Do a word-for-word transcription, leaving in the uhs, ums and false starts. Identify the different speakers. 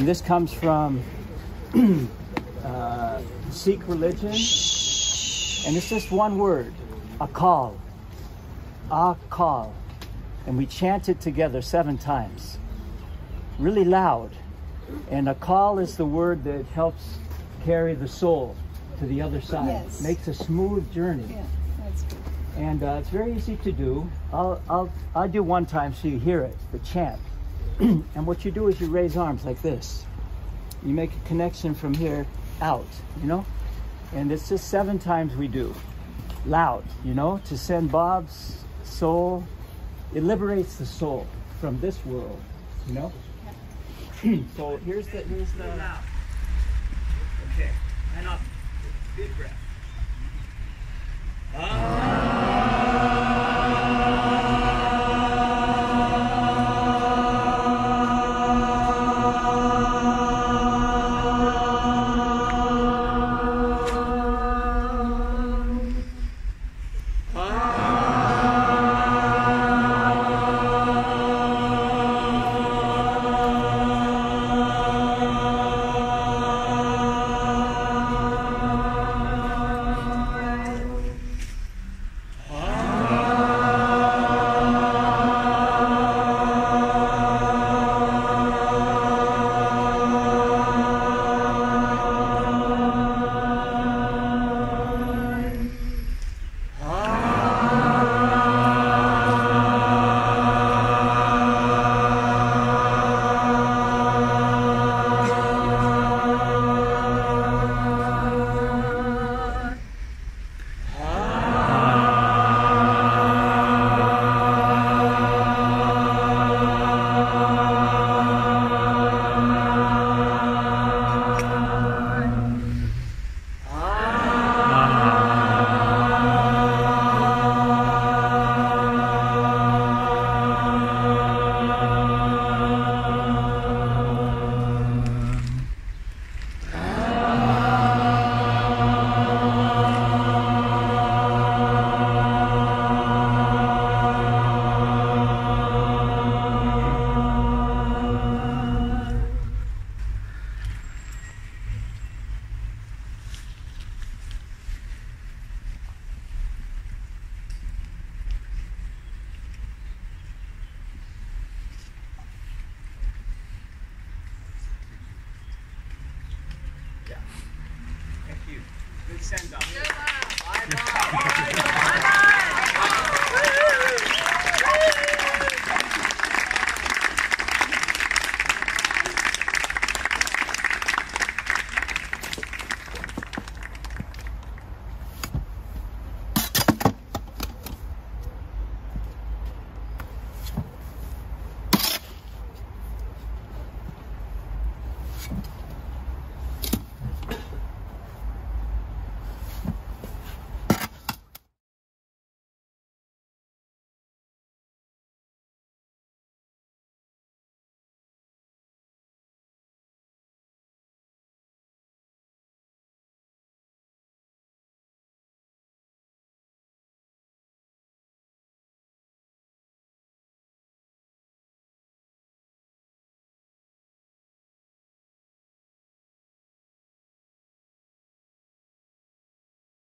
Speaker 1: And this comes from uh, Sikh religion. And it's just one word, akal. Akal. And we chant it together seven times, really loud. And akal is the word that helps carry the soul to the other side.
Speaker 2: Yes.
Speaker 1: Makes a smooth journey.
Speaker 2: Yeah, that's good.
Speaker 1: And uh, it's very easy to do. I'll, I'll, I'll do one time so you hear it, the chant. And what you do is you raise arms like this. You make a connection from here out, you know? And it's just seven times we do. Loud, you know, to send Bob's soul. It liberates the soul from this world, you know? So here's the, here's the... Loud. Okay, and up. Big breath. Good send off.